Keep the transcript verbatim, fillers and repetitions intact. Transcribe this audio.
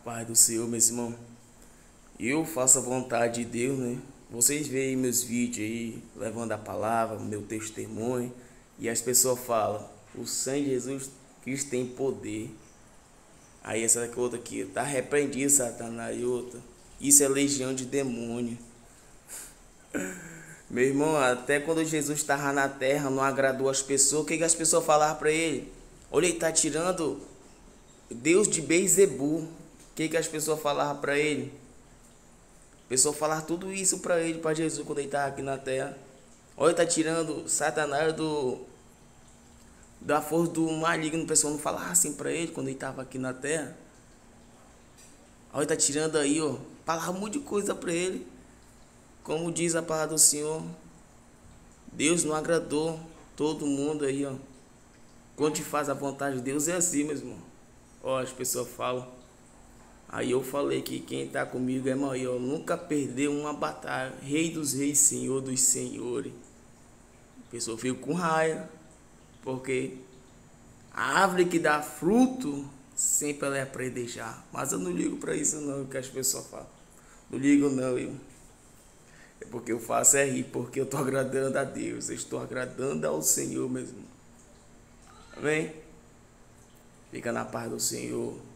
Paz do Senhor, meus irmãos. Eu faço a vontade de Deus, né? Vocês veem meus vídeos aí, levando a palavra, meu testemunho, e as pessoas falam, o sangue de Jesus Cristo tem poder. Aí essa daqui, outra aqui, tá repreendido, Satanás, e outra. Isso é legião de demônio. Meu irmão, até quando Jesus estava na terra, não agradou as pessoas, o que, que as pessoas falavam para ele? Olha, ele tá tirando Deus de Beelzebul. O que, que as pessoas falavam para ele? A pessoa falava tudo isso para ele, para Jesus, quando ele estava aqui na terra. Olha, tá tirando Satanás do da força do maligno. O pessoal não falava assim para ele quando ele estava aqui na terra. Olha, tá tirando aí, ó. Falava um monte de coisa para ele. Como diz a palavra do Senhor, Deus não agradou todo mundo aí, ó. Quando te faz a vontade de Deus é assim, meu irmão. Ó, as pessoas falam. Aí eu falei que quem tá comigo é maior. Nunca perdeu uma batalha. Rei dos reis, Senhor dos senhores. A pessoa fica com raiva. Porque a árvore que dá fruto, sempre ela é predejar. Mas eu não ligo para isso não, que as pessoas falam. Não ligo não, eu. É porque eu faço é rir, porque eu estou agradando a Deus. Eu estou agradando ao Senhor mesmo. Amém? Fica na paz do Senhor.